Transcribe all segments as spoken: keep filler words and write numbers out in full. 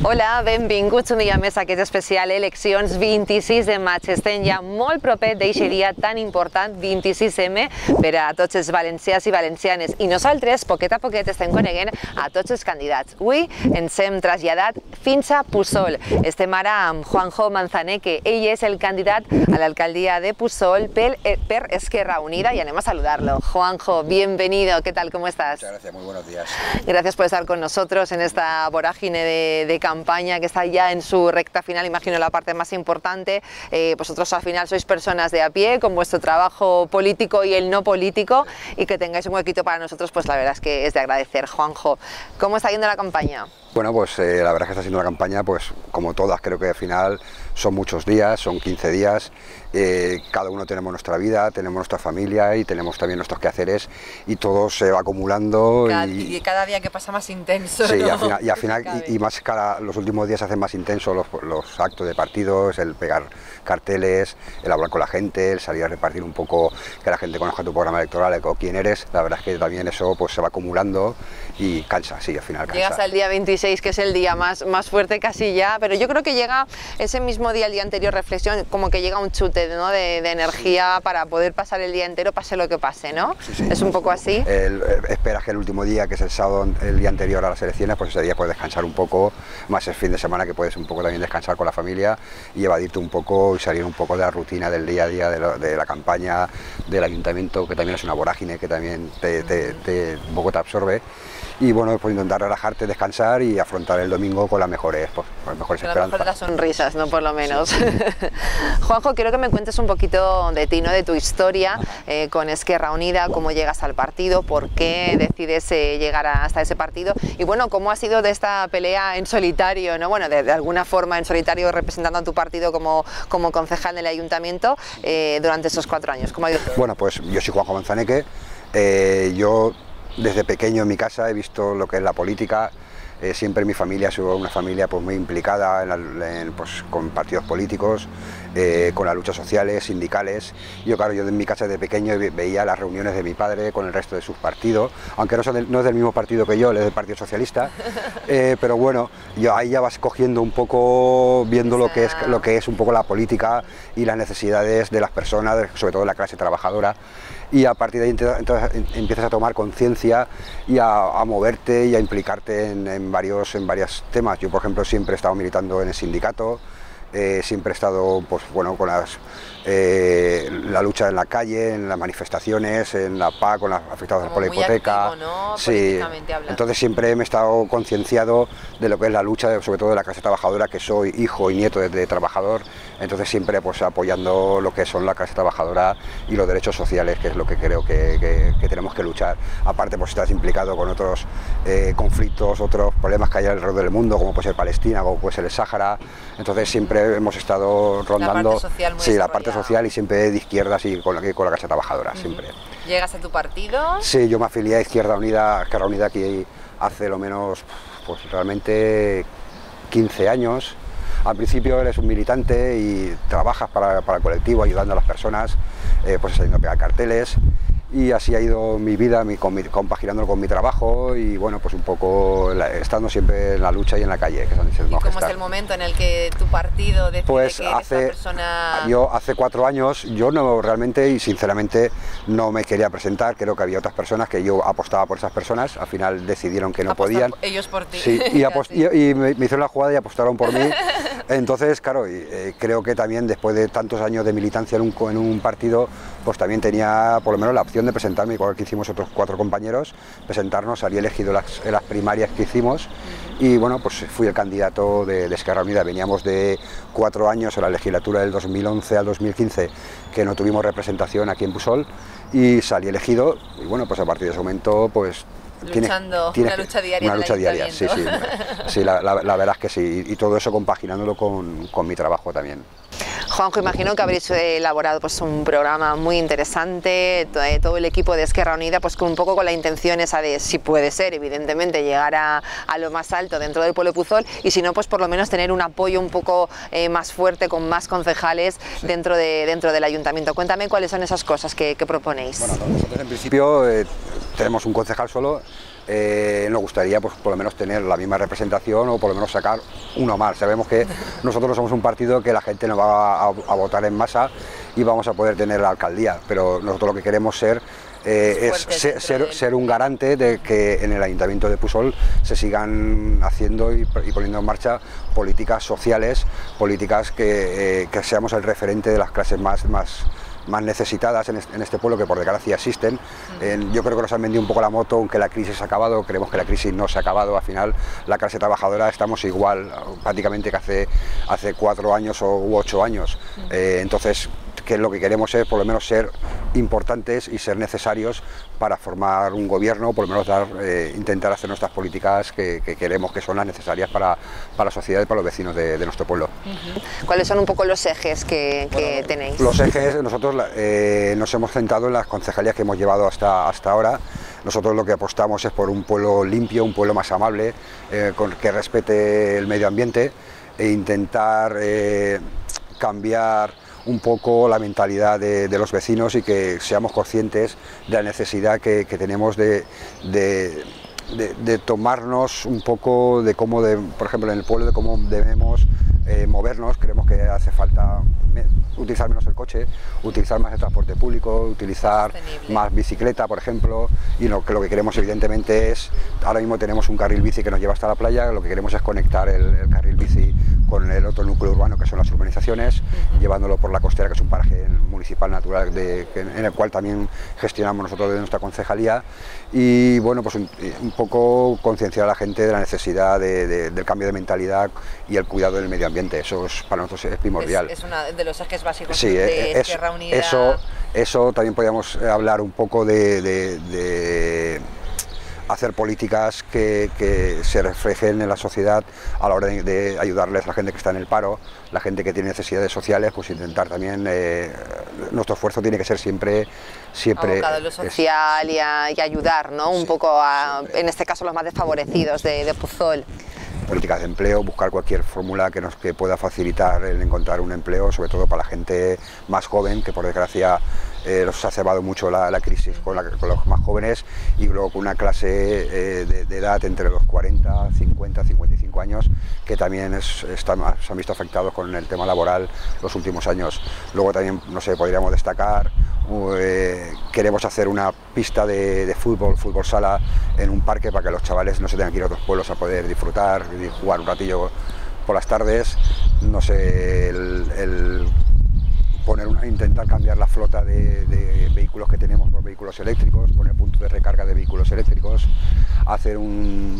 Hola, benvinguts un dia més a aquest especial Eleccions vint-i-sis de maig. Estem ja molt proper d'aquest dia tan important, vint-i-sis eme, per a tots els valencians i valencianes. I nosaltres, poquet a poquet, estem coneguent a tots els candidats. Avui ens hem traslladat fins a Puçol. Estem ara amb Juanjo Manzaneque. Ell és el candidat a l'alcaldia de Puçol per, per Esquerra Unida y anem a saludarlo. Juanjo, bienvenido. ¿Qué tal? ¿Cómo estás? Muchas gracias, muy buenos días. Gracias por estar con nosotros en esta vorágine de, de campaña que está ya en su recta final, imagino la parte más importante. Eh, vosotros al final sois personas de a pie con vuestro trabajo político y el no político, y que tengáis un huequito para nosotros, pues la verdad es que es de agradecer. Juanjo, ¿cómo está yendo la campaña? Bueno, pues eh, la verdad es que está siendo una campaña, pues como todas, creo que al final son muchos días, son quince días, eh, cada uno tenemos nuestra vida, tenemos nuestra familia y tenemos también nuestros quehaceres, y todo se va acumulando. Cada, y, y cada día que pasa más intenso. Sí, ¿no? y al final, y, al final y, y más cada, los últimos días se hacen más intensos los, los actos de partidos, el pegar carteles, el hablar con la gente, el salir a repartir un poco, que la gente conozca tu programa electoral o quién eres. La verdad es que también eso pues se va acumulando y cansa, sí, al final cansa. Llegas al día veintiséis, que es el día más, más fuerte casi ya, pero yo creo que llega ese mismo día, el día anterior, reflexión, como que llega un chute, ¿no?, de, de energía para poder pasar el día entero, pase lo que pase, ¿no? Sí, sí. Es un poco así. El, esperas que el último día, que es el sábado, el día anterior a las elecciones, pues ese día puedes descansar un poco, más el fin de semana que puedes un poco también descansar con la familia y evadirte un poco y salir un poco de la rutina del día a día de, lo, de la campaña, del ayuntamiento, que también es una vorágine que también te, te, te, un poco te absorbe. Y bueno, pues intentar relajarte, descansar y afrontar el domingo con las mejores, pues, con las mejores esperanzas. Mejor las sonrisas, ¿no? Por lo menos. Sí. Juanjo, quiero que me cuentes un poquito de ti, ¿no?, de tu historia eh, con Esquerra Unida, cómo llegas al partido, por qué decides eh, llegar a, hasta ese partido, y bueno, cómo ha sido de esta pelea en solitario, ¿no? Bueno, de, de alguna forma en solitario, representando a tu partido como, como concejal del ayuntamiento eh, durante esos cuatro años. ¿Cómo ha ido todo? Bueno, pues yo soy Juanjo Manzaneque, eh, yo desde pequeño en mi casa he visto lo que es la política. Eh, siempre mi familia ha sido una familia pues muy implicada en la, en, pues, con partidos políticos, eh, con las luchas sociales, sindicales. Yo, claro, yo en mi casa de pequeño veía las reuniones de mi padre con el resto de sus partidos, aunque no, son del, no es del mismo partido que yo, él es del Partido Socialista, eh, pero bueno, yo ahí ya vas cogiendo un poco, viendo lo que, es, lo que es un poco la política y las necesidades de las personas, sobre todo de la clase trabajadora. Y a partir de ahí entonces empiezas a tomar conciencia y a, a moverte y a implicarte en, en, varios, en varios temas. Yo, por ejemplo, siempre he estado militando en el sindicato, eh, siempre he estado pues, bueno, con las, eh, la lucha en la calle, en las manifestaciones, en la P A, con los afectados por la hipoteca. Activo, ¿no? Sí, entonces siempre me he estado concienciado de lo que es la lucha, sobre todo de la clase trabajadora, que soy hijo y nieto de, de trabajador. Entonces siempre pues apoyando lo que son la clase trabajadora y los derechos sociales, que es lo que creo que, que, que tenemos que luchar. Aparte, pues estás implicado con otros eh, conflictos, otros problemas que hay alrededor del mundo, como puede ser Palestina, como puede ser el Sáhara. Entonces siempre hemos estado rondando la parte social, muy sí, la parte social, y siempre de izquierdas y con la, con la clase trabajadora, mm. siempre. ¿Llegas a tu partido? Sí, yo me afilié a Izquierda Unida, Esquerra Unida aquí hace lo menos, pues realmente quince años. Al principio eres un militante y trabajas para, para el colectivo, ayudando a las personas, eh, pues saliendo a pegar carteles, y así ha ido mi vida, mi, con mi, compaginándolo con mi trabajo y bueno, pues un poco la, estando siempre en la lucha y en la calle. Que son, ¿Y cómo es el momento en el que tu partido decide pues que hace, esa persona...? Yo hace cuatro años, yo no realmente y sinceramente no me quería presentar, creo que había otras personas que yo apostaba por esas personas, al final decidieron que no Apostar podían. Ellos por ti. Sí, y, y, y me, me hicieron la jugada y apostaron por mí. Entonces, claro, eh, creo que también después de tantos años de militancia en un, en un partido, pues también tenía por lo menos la opción de presentarme, igual que hicimos otros cuatro compañeros, presentarnos, salí elegido las, en las primarias que hicimos, y bueno, pues fui el candidato de, de Esquerra Unida. Veníamos de cuatro años en la legislatura del dos mil once al dos mil quince, que no tuvimos representación aquí en Puçol, y salí elegido, y bueno, pues a partir de ese momento, pues luchando, tiene, tiene una lucha diaria. Una lucha diaria, sí, sí, sí la, la, la verdad es que sí, y todo eso compaginándolo con, con mi trabajo también. Juanjo, imagino que habréis elaborado pues, un programa muy interesante, todo el equipo de Esquerra Unida, pues con un poco con la intención esa de, si puede ser, evidentemente, llegar a, a lo más alto dentro del pueblo de Puçol, y si no, pues por lo menos tener un apoyo un poco eh, más fuerte, con más concejales sí. dentro, de, dentro del ayuntamiento. Cuéntame cuáles son esas cosas que, que proponéis. Bueno, nosotros en principio eh, tenemos un concejal solo, eh, nos gustaría pues por lo menos tener la misma representación o por lo menos sacar uno más. Sabemos que nosotros somos un partido que la gente nos va a, a votar en masa y vamos a poder tener la alcaldía, pero nosotros lo que queremos ser Eh, es ser, ser, ser un garante de que en el Ayuntamiento de Pusol se sigan haciendo y, y poniendo en marcha políticas sociales, políticas que, eh, que seamos el referente de las clases más, más, más necesitadas en este, en este pueblo, que por desgracia existen. Eh, yo creo que nos han vendido un poco la moto, aunque la crisis ha acabado, creemos que la crisis no se ha acabado. Al final la clase trabajadora estamos igual prácticamente que hace, hace cuatro años o u ocho años. Eh, entonces, que lo que queremos es por lo menos ser importantes y ser necesarios para formar un gobierno, por lo menos dar, eh, intentar hacer nuestras políticas que, que queremos que son las necesarias para, para la sociedad y para los vecinos de, de nuestro pueblo. Uh-huh. ¿Cuáles son un poco los ejes que, que bueno, tenéis? Los ejes, nosotros eh, nos hemos centrado en las concejalías que hemos llevado hasta, hasta ahora. Nosotros lo que apostamos es por un pueblo limpio, un pueblo más amable, eh, con, que respete el medio ambiente e intentar eh, cambiar un poco la mentalidad de, de los vecinos y que seamos conscientes de la necesidad que, que tenemos de, de, de, de tomarnos un poco de cómo, de, por ejemplo, en el pueblo, de cómo debemos eh, movernos. Creemos que hace falta me, utilizar menos el coche, utilizar más el transporte público, utilizar Sostenible. más bicicleta, por ejemplo, y lo que, lo que queremos evidentemente es, ahora mismo tenemos un carril bici que nos lleva hasta la playa, lo que queremos es conectar el, el carril bici con el otro núcleo urbano que son las urbanizaciones, uh-huh. llevándolo por la costera, que es un paraje municipal natural de, en el cual también gestionamos nosotros de nuestra concejalía, y bueno, pues un, un poco concienciar a la gente de la necesidad de, de, del cambio de mentalidad y el cuidado del medio ambiente. Eso es, para nosotros es primordial. Es, es uno de los ejes básicos sí, de es, Esquerra Unida. Eso, eso también podríamos hablar un poco de, de, de hacer políticas que, que se reflejen en la sociedad a la hora de, de ayudarles a la gente que está en el paro, la gente que tiene necesidades sociales, pues intentar también, eh, nuestro esfuerzo tiene que ser siempre, siempre abocado a lo social es, y, a, y ayudar, ¿no? Un sí, poco a, siempre. En este caso, los más desfavorecidos de, de Pusol. Políticas de empleo, buscar cualquier fórmula que nos que pueda facilitar el encontrar un empleo, sobre todo para la gente más joven, que por desgracia eh, nos ha cebado mucho la, la crisis con, la, con los más jóvenes, y luego con una clase eh, de, de edad entre los cuarenta, cincuenta, cincuenta y cinco años, que también es, están, se han visto afectados con el tema laboral los últimos años. Luego también, no sé, podríamos destacar, eh, queremos hacer una pista de, de fútbol, fútbol sala, en un parque para que los chavales no se tengan que ir a otros pueblos a poder disfrutar y jugar un ratillo por las tardes. No sé, el, el poner una, intentar cambiar la flota de, de vehículos que tenemos por vehículos eléctricos, poner puntos de recarga de vehículos eléctricos, hacer un,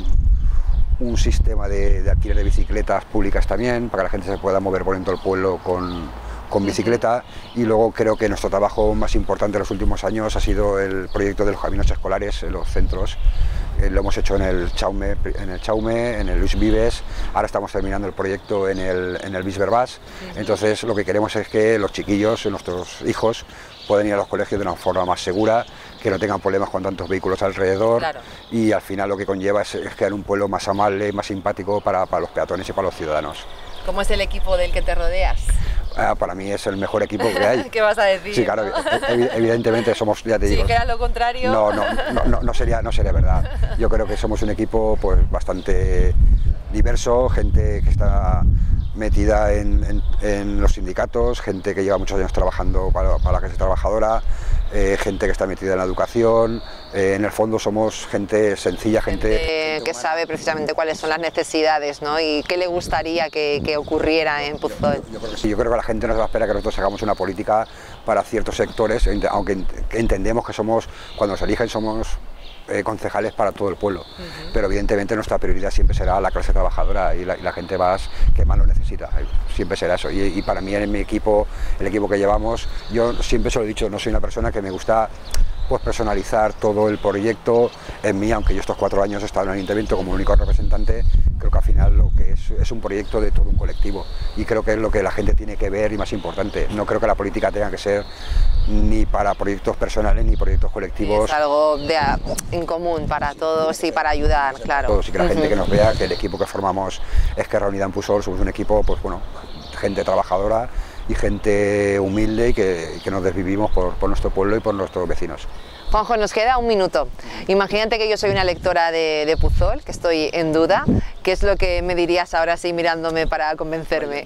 un sistema de, de alquiler de bicicletas públicas también, para que la gente se pueda mover por dentro del pueblo con, con bicicleta. Y luego creo que nuestro trabajo más importante en los últimos años ha sido el proyecto de los caminos escolares en los centros. Eh, lo hemos hecho en el Chaume, en el Chaume, en el Luis Vives, ahora estamos terminando el proyecto en el, en el Bisberbás. Entonces lo que queremos es que los chiquillos, nuestros hijos, puedan ir a los colegios de una forma más segura, que no tengan problemas con tantos vehículos alrededor, claro. Y al final lo que conlleva es, es crear un pueblo más amable, más simpático para, para los peatones y para los ciudadanos. ¿Cómo es el equipo del que te rodeas? Ah, para mí es el mejor equipo que hay. ¿Qué vas a decir? Sí, claro, ev evidentemente somos, ya te digo. Si dijera lo contrario. No, no, no, no, no, sería, no sería verdad. Yo creo que somos un equipo pues bastante diverso, gente que está metida en, en, en los sindicatos, gente que lleva muchos años trabajando para, para la clase trabajadora, eh, gente que está metida en la educación. Eh, en el fondo somos gente sencilla, gente, gente, gente que sabe precisamente cuáles son las necesidades, ¿no? Y qué le gustaría que, que ocurriera en Pusol. Yo, yo, creo que sí, yo creo que la gente nos va a esperar que nosotros hagamos una política para ciertos sectores, aunque entendemos que somos, cuando nos eligen somos Eh, concejales para todo el pueblo, uh-huh. Pero evidentemente nuestra prioridad siempre será la clase trabajadora y la, y la gente más que más lo necesita, siempre será eso. Y, y para mí en mi equipo, el equipo que llevamos, yo siempre se lo he dicho, no soy una persona que me gusta pues personalizar todo el proyecto en mí, aunque yo estos cuatro años he estado en el ayuntamiento como único representante. Creo que al final lo que es, es un proyecto de todo un colectivo, y creo que es lo que la gente tiene que ver y más importante. No creo que la política tenga que ser ni para proyectos personales ni proyectos colectivos. Es algo de, en común para todos y para ayudar, claro. Todos, y que la uh-huh. gente que nos vea que el equipo que formamos Esquerra Unida en Pusol somos un equipo, pues bueno, gente trabajadora y gente humilde y que, que nos desvivimos por, por nuestro pueblo y por nuestros vecinos. Juanjo, nos queda un minuto. Imagínate que yo soy una lectora de, de Puzol, que estoy en duda. ¿Qué es lo que me dirías ahora sí mirándome para convencerme?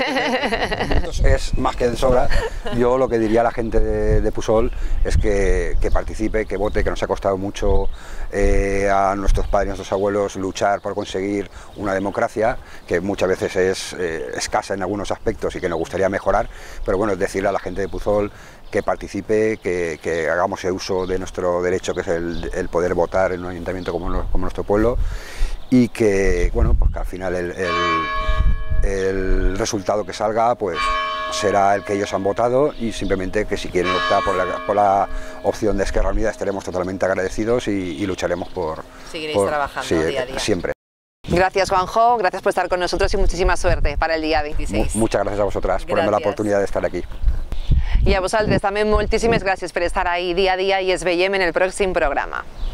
Es más que de sobra. Yo lo que diría a la gente de, de Puzol es que, que participe, que vote, que nos ha costado mucho eh, a nuestros padres y nuestros abuelos luchar por conseguir una democracia, que muchas veces es eh, escasa en algunos aspectos y que nos gustaría mejorar, pero bueno, es decirle a la gente de Puzol que participe, que, que hagamos uso de nuestro derecho, que es el, el poder votar en un ayuntamiento como, como nuestro pueblo, y que, bueno, pues que al final el, el, el resultado que salga pues será el que ellos han votado, y simplemente que si quieren optar por la, por la opción de Esquerra Unida estaremos totalmente agradecidos y, y lucharemos por... Seguiréis por, trabajando sí, día a día. Siempre. Gracias, Juanjo, gracias por estar con nosotros y muchísima suerte para el día veintiséis. M muchas gracias a vosotras por darme la oportunidad de estar aquí. I a vosaltres també moltíssimes gràcies per estar ahí dia a dia i ens veiem en el pròxim programa.